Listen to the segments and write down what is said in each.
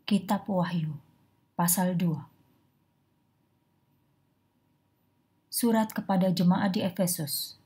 Kitab Wahyu, pasal 2. Surat kepada jemaat di Efesus.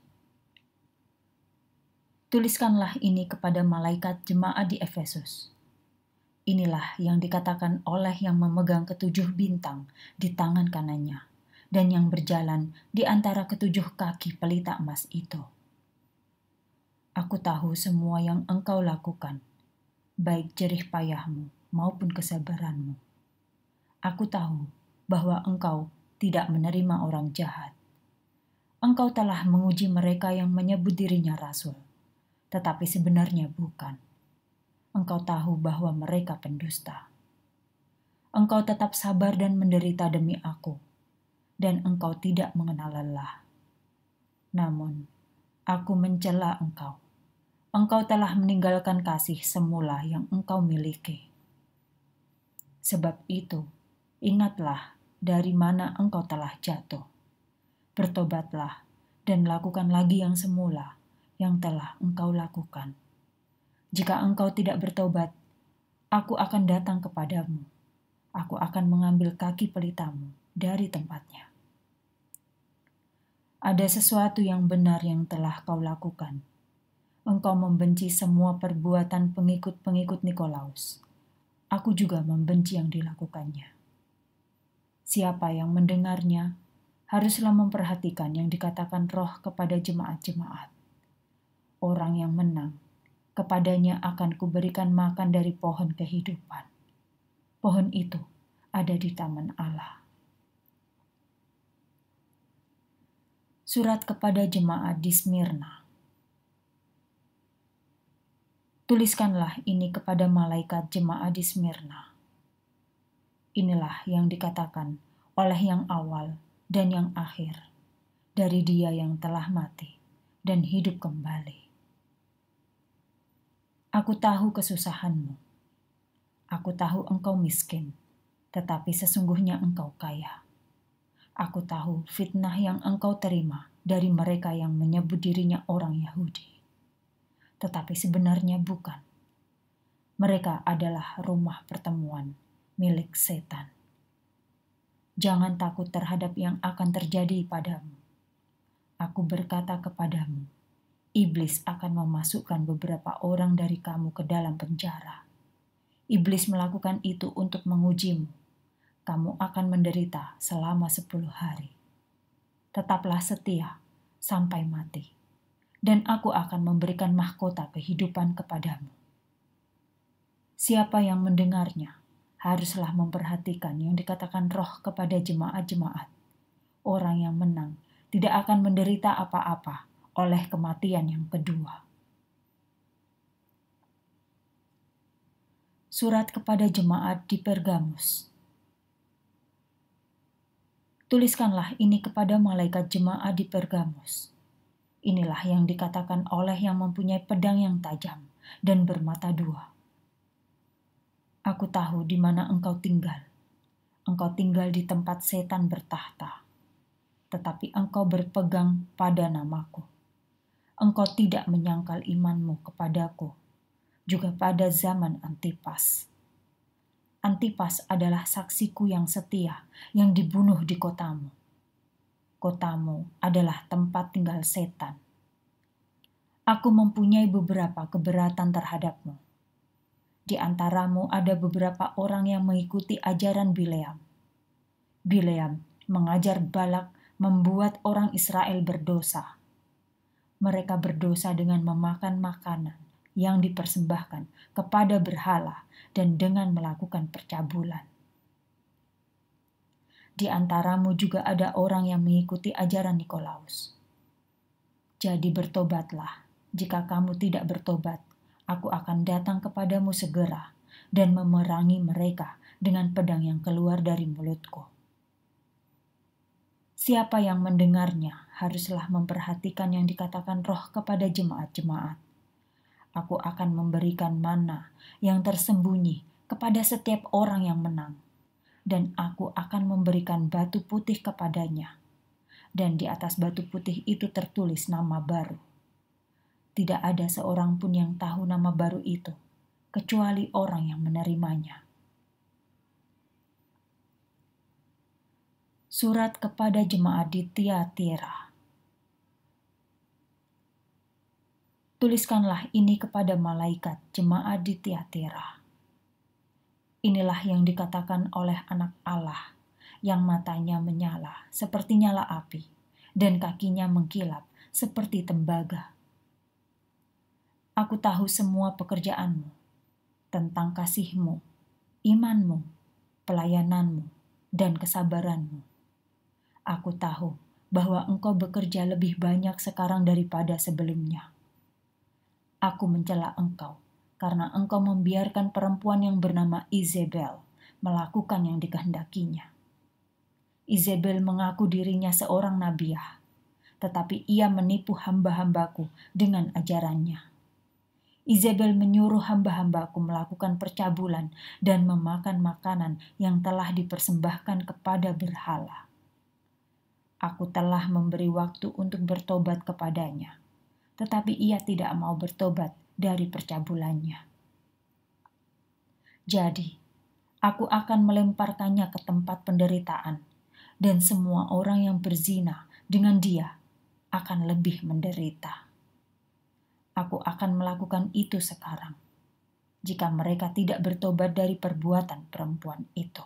Tuliskanlah ini kepada malaikat jemaat di Efesus. Inilah yang dikatakan oleh yang memegang ketujuh bintang di tangan kanannya, dan yang berjalan di antara ketujuh kaki pelita emas itu. Aku tahu semua yang engkau lakukan, baik jerih payahmu maupun kesabaranmu. Aku tahu bahwa engkau tidak menerima orang jahat. Engkau telah menguji mereka yang menyebut dirinya rasul, tetapi sebenarnya bukan. Engkau tahu bahwa mereka pendusta. Engkau tetap sabar dan menderita demi aku, dan engkau tidak mengenal lelah. Namun, aku mencela engkau. Engkau telah meninggalkan kasih semula yang engkau miliki. Sebab itu, ingatlah dari mana engkau telah jatuh. Bertobatlah dan lakukan lagi yang semula yang telah engkau lakukan. Jika engkau tidak bertobat, aku akan datang kepadamu. Aku akan mengambil kaki pelitamu dari tempatnya. Ada sesuatu yang benar yang telah kau lakukan. Engkau membenci semua perbuatan pengikut-pengikut Nikolaus. Aku juga membenci yang dilakukannya. Siapa yang mendengarnya haruslah memperhatikan yang dikatakan Roh kepada jemaat-jemaat. Orang yang menang, kepadanya akan kuberikan makan dari pohon kehidupan. Pohon itu ada di taman Allah. Surat kepada jemaat di Smyrna. Tuliskanlah ini kepada malaikat jemaat di Smyrna. Inilah yang dikatakan oleh yang awal dan yang akhir, dari Dia yang telah mati dan hidup kembali. Aku tahu kesusahanmu. Aku tahu engkau miskin, tetapi sesungguhnya engkau kaya. Aku tahu fitnah yang engkau terima dari mereka yang menyebut dirinya orang Yahudi, tetapi sebenarnya bukan. Mereka adalah rumah pertemuan milik setan. Jangan takut terhadap yang akan terjadi padamu. Aku berkata kepadamu, iblis akan memasukkan beberapa orang dari kamu ke dalam penjara. Iblis melakukan itu untuk mengujimu. Kamu akan menderita selama 10 hari. Tetaplah setia sampai mati, dan aku akan memberikan mahkota kehidupan kepadamu. Siapa yang mendengarnya haruslah memperhatikan yang dikatakan Roh kepada jemaat-jemaat. Orang yang menang tidak akan menderita apa-apa oleh kematian yang kedua. Surat kepada jemaat di Pergamus. Tuliskanlah ini kepada malaikat jemaat di Pergamus. Inilah yang dikatakan oleh yang mempunyai pedang yang tajam dan bermata dua. Aku tahu di mana engkau tinggal. Engkau tinggal di tempat setan bertahta. Tetapi engkau berpegang pada namaku. Engkau tidak menyangkal imanmu kepadaku, juga pada zaman Antipas. Antipas adalah saksiku yang setia yang dibunuh di kotamu. Kotamu adalah tempat tinggal setan. Aku mempunyai beberapa keberatan terhadapmu. Di antaramu ada beberapa orang yang mengikuti ajaran Bileam. Bileam mengajar Balak membuat orang Israel berdosa. Mereka berdosa dengan memakan makanan yang dipersembahkan kepada berhala dan dengan melakukan percabulan. Di antaramu juga ada orang yang mengikuti ajaran Nikolaus. Jadi bertobatlah. Jika kamu tidak bertobat, aku akan datang kepadamu segera dan memerangi mereka dengan pedang yang keluar dari mulutku. Siapa yang mendengarnya haruslah memperhatikan yang dikatakan Roh kepada jemaat-jemaat. Aku akan memberikan mana yang tersembunyi kepada setiap orang yang menang, dan aku akan memberikan batu putih kepadanya, dan di atas batu putih itu tertulis nama baru. Tidak ada seorang pun yang tahu nama baru itu, kecuali orang yang menerimanya. Surat kepada jemaat di Tiatira. Tuliskanlah ini kepada malaikat jemaat di Tiatira. Inilah yang dikatakan oleh Anak Allah, yang matanya menyala seperti nyala api, dan kakinya mengkilap seperti tembaga. Aku tahu semua pekerjaanmu, tentang kasihmu, imanmu, pelayananmu, dan kesabaranmu. Aku tahu bahwa engkau bekerja lebih banyak sekarang daripada sebelumnya. Aku mencela engkau karena engkau membiarkan perempuan yang bernama Izebel melakukan yang dikehendakinya. Izebel mengaku dirinya seorang nabiah, tetapi ia menipu hamba-hambaku dengan ajarannya. Izebel menyuruh hamba-hambaku melakukan percabulan dan memakan makanan yang telah dipersembahkan kepada berhala. Aku telah memberi waktu untuk bertobat kepadanya, tetapi ia tidak mau bertobat dari percabulannya. Jadi, aku akan melemparkannya ke tempat penderitaan, dan semua orang yang berzina dengan dia akan lebih menderita. Aku akan melakukan itu sekarang, jika mereka tidak bertobat dari perbuatan perempuan itu.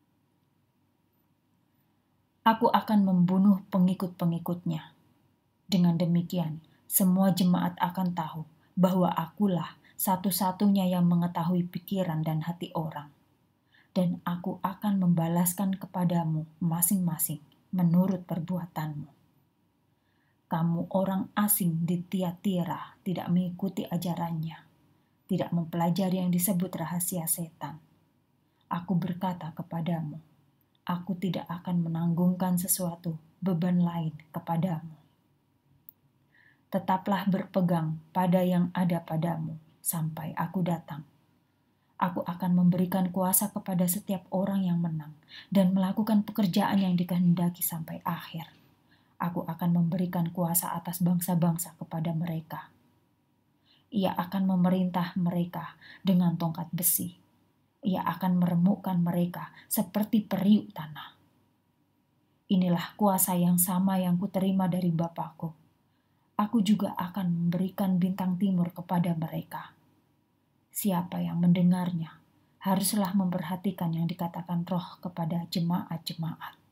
Aku akan membunuh pengikut-pengikutnya. Dengan demikian, semua jemaat akan tahu bahwa akulah satu-satunya yang mengetahui pikiran dan hati orang. Dan aku akan membalaskan kepadamu masing-masing menurut perbuatanmu. Kamu orang asing di Tiatira tidak mengikuti ajarannya, tidak mempelajari yang disebut rahasia setan. Aku berkata kepadamu, aku tidak akan menanggungkan sesuatu beban lain kepadamu. Tetaplah berpegang pada yang ada padamu sampai aku datang. Aku akan memberikan kuasa kepada setiap orang yang menang dan melakukan pekerjaan yang dikehendaki sampai akhir. Aku akan memberikan kuasa atas bangsa-bangsa kepada mereka. Ia akan memerintah mereka dengan tongkat besi. Ia akan meremukkan mereka seperti periuk tanah. Inilah kuasa yang sama yang kuterima dari Bapakku. Aku juga akan memberikan bintang timur kepada mereka. Siapa yang mendengarnya haruslah memperhatikan yang dikatakan Roh kepada jemaat-jemaat.